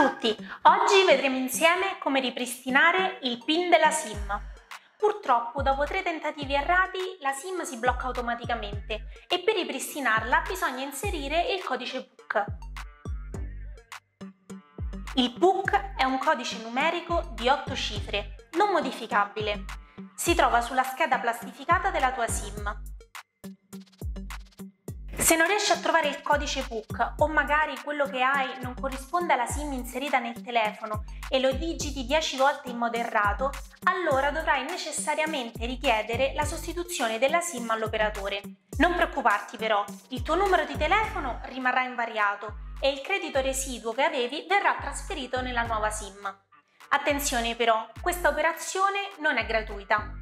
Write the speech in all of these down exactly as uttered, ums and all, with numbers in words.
tutti! Oggi vedremo insieme come ripristinare il PIN della SIM. Purtroppo dopo tre tentativi errati la SIM si blocca automaticamente e per ripristinarla bisogna inserire il codice P U C. Il P U C è un codice numerico di otto cifre, non modificabile. Si trova sulla scheda plastificata della tua SIM. Se non riesci a trovare il codice P U C o magari quello che hai non corrisponde alla SIM inserita nel telefono e lo digiti dieci volte in modo errato, allora dovrai necessariamente richiedere la sostituzione della SIM all'operatore. Non preoccuparti però, il tuo numero di telefono rimarrà invariato e il credito residuo che avevi verrà trasferito nella nuova SIM. Attenzione però, questa operazione non è gratuita.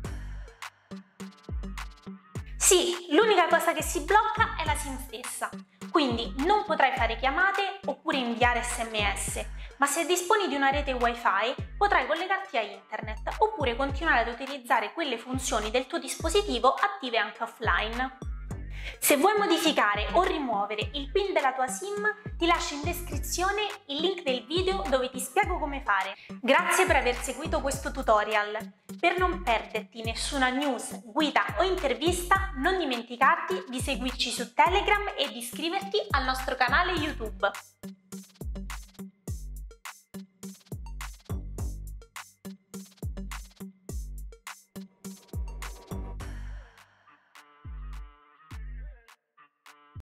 Sì, l'unica cosa che si blocca è la SIM stessa, quindi non potrai fare chiamate oppure inviare sms, ma se disponi di una rete wifi potrai collegarti a internet oppure continuare ad utilizzare quelle funzioni del tuo dispositivo attive anche offline. Se vuoi modificare o rimuovere il PIN della tua SIM, ti lascio in descrizione il link del video dove ti spiego come fare. Grazie per aver seguito questo tutorial. Per non perderti nessuna news, guida o intervista, non dimenticarti di seguirci su Telegram e di iscriverti al nostro canale YouTube.